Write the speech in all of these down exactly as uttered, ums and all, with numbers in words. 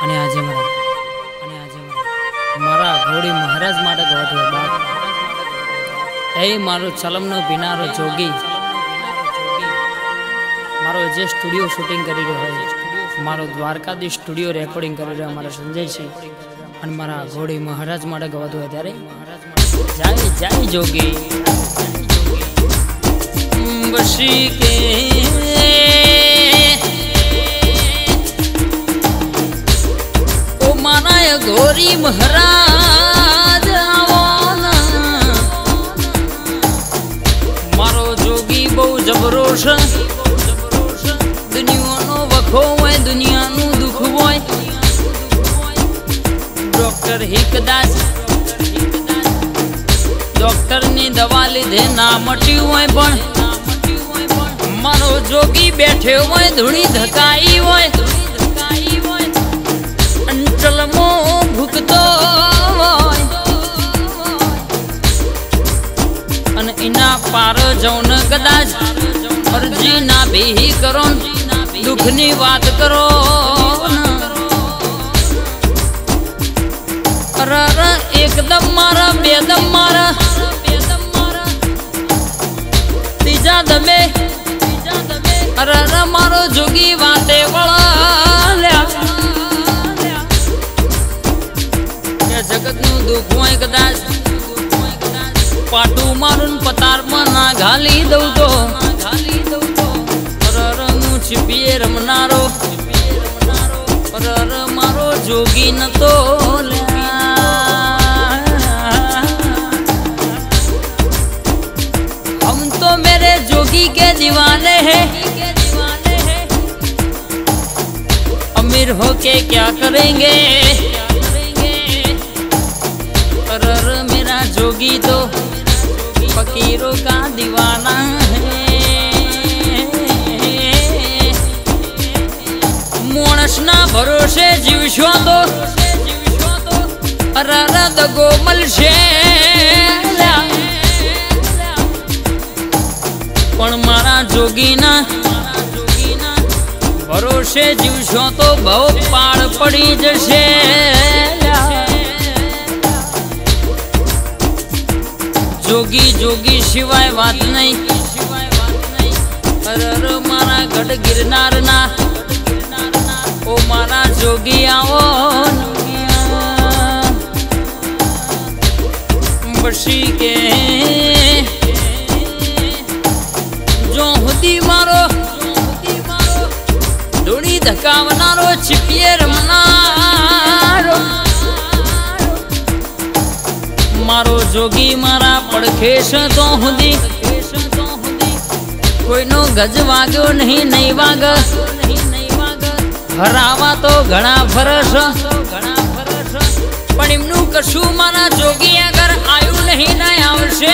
અને આજે મારા અને આજે મારા ઘોડી મહારાજ માટે ગવાતો હોય બાપ એ મારો ચલમનો ભીનારો જોગી મારો જે સ્ટુડિયો શૂટિંગ કરી રહ્યો હોય મારો દ્વારકાધીશ સ્ટુડિયો રેકોર્ડિંગ કરી રહ્યો મારા સંજય છે અને મારા ઘોડી મહારાજ માટે ગવાતો હોય ત્યારે જાય જાય જોગી બસી કે घोरी महाराज मारो जोगी बहु जबरो छे दुनियानो वखो होय दुनियानु दुख होय डॉक्टर हिकदास डॉक्टर नी दवा लीधे ना मटी होय पण मारो जोगी बैठे होय धूणी धकाई होय चलमो भूकतो अने इना पार जौन कदाच अर्जी ना भी करो दुख नी बात करो अरे एकदम मारा बेदम मारा तीजा दमे अरे मारो जोगी वाते वळा जगत नु दुख होय कदाच पाटू मारून पतार में ना घाली दऊ तो अरर मु छिपिए रमनारो अरर मारो जोगी न तो हम तो मेरे जोगी के दीवाने हैं अमीर होके क्या करेंगे अरर मेरा जोगी तो फकीरों का दीवाना है मोणस ना भरोसे जीवशो तो अरर दगो मलशे पण मारा जोगी ना भरोसे जीवशो तो बहु पाड़ पड़ी जशे जोगी जोगी शिवाय बात नहीं अरर मारा गढ़ गिरनार ना ओ मारा जोगी आओ बसी के जो हुदी मारो धूणी धकावनारो छिपिए रमनारो मारो जोगी मारा पड़खेश तो हुदी कोई नो गज वाग्यो नहीं नहीं वाग हरावा तो घना फरस पण इमनु कशु मारा जोगी अगर आयु नहीं ना आवशे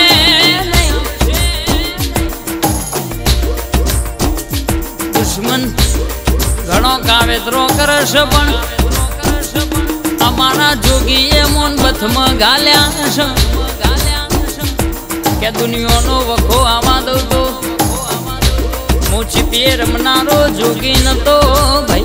दुश्मन घणो कावेतरो करश पण अमारा जोगी ये मोन बथम गाल्या क्या दुनिया नो वखो आवा दो तो मुझी पिए रमनारो जोगी न तो भाई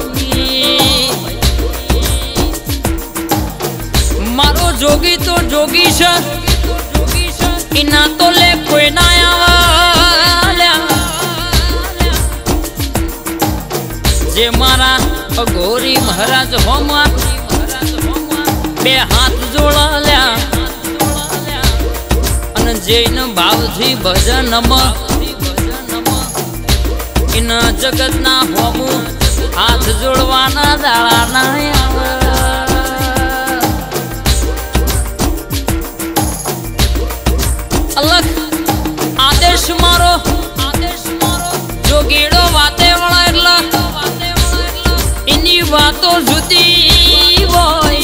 मारो जोगी तो जोगी छ इना तो ले कोई ना आवा जे मारा अघोरी महाराज होमा बे हाथ जोड़ा ल्या अन जैन भाव थी भजन इन जगत ना होमू हाथ जोड़वाना दाड़ा ना अलग आदेश मारो जोगीड़ो वाते वाला एटला इनी बातों जुदी होय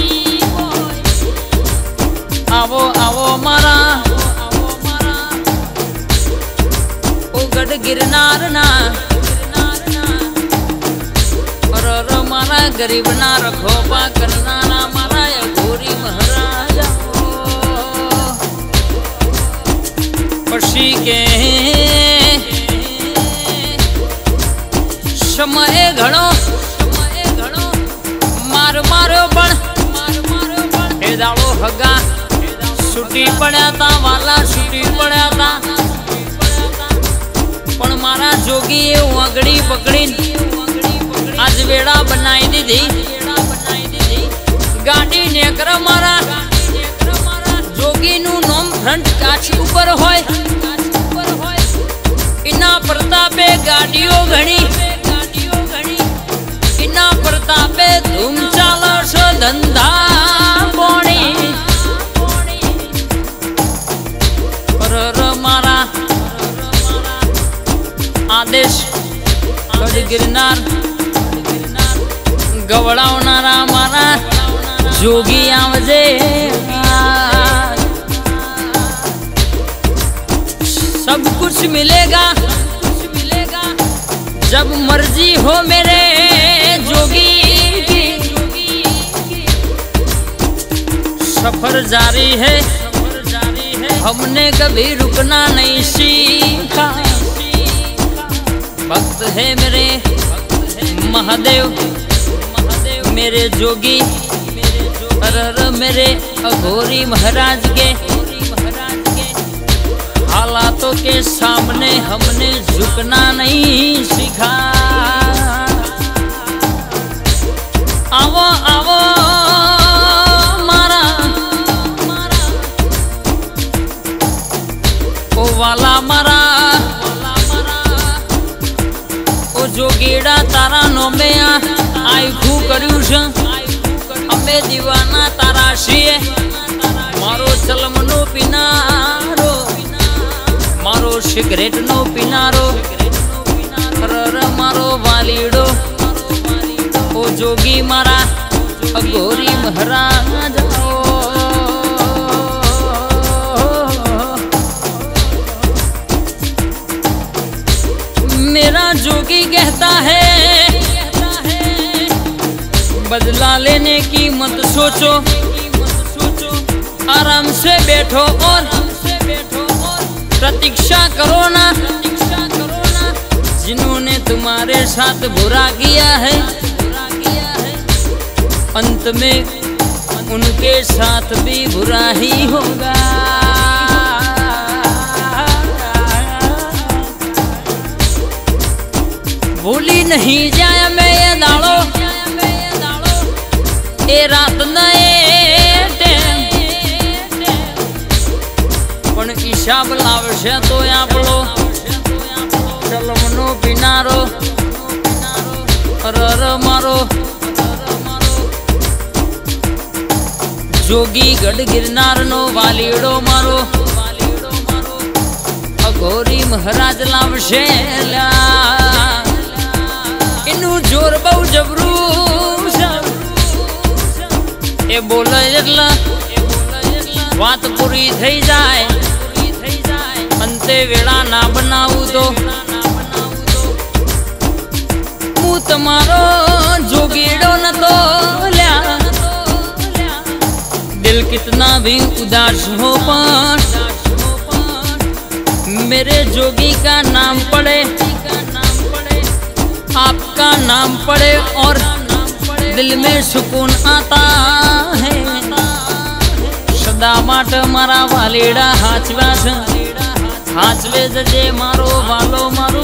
आवो आवो मारा ओ गढ़ गिरनार ना और मारा गरीब ना रखो पा करना ना मारा घोरी महाराजा पशी के समय घणो मार छूटी पड़ा था, वाला छूटी पड़ा था, पण मारा जोगी वगड़ी पकड़ी आज वेड़ा बनाई दी थी। गाड़ी नेकर मारा जोगी नु नाम फ्रंट काच ऊपर होय, इना प्रतापे गाड़ियों घणी, इना प्रतापे धूम चालस धंधा पोणी। पर मारा आदेश गढ़ गिरनार गवड़ावनारा मारा जोगी आवजे। सब कुछ मिलेगा जब मर्जी हो मेरे जोगी की। सफर जारी है, हमने कभी रुकना नहीं सीखा। भक्त है मेरे महादेव, मेरे जोगी अरर मेरे अघोरी महाराज के। हालातों के सामने हमने झुकना नहीं सीखा। आवो आवो मारा ओ वाला मारा ओ जोगीड़ा तारा नो में आई खू करू छ। अमे दीवाना तारा छिए, मारो चलमनो पिनारो, मारो सिगरेट नो पिनारो, रर मारो वालीडो ओ जोगी मारा अघोरी महाराज। मेरा जोगी कहता है बदला लेने की मत सोचो, आराम से बैठो और प्रतीक्षा करो ना। जिन्होंने तुम्हारे साथ बुरा किया है, अंत में उनके साथ भी बुरा ही होगा। भूली नहीं जाए मैं ये दाड़ो, ए रात नए पण हिसाब लावशे तो आपलो चलमनो पिनारो रर मारो जोगी गढ़ गिरनार नो वालीड़ो मारो अघोरी महाराज लावशे। इनु जोर बहु जबरू ए बोले એટલા વાત પૂરી થઈ જાય, અંતે વેળા ના બનાવું તો હું તમારો જોગીડો નતો લ્યા। दिल कितना भी उदास हो पर मेरे जोगी का नाम पड़े, आपका नाम पड़े और दिल में सुकून आता है। सदा माट मारा वालीड़ा हाचवा छ, हाचवे जजे मारो वालो मारो।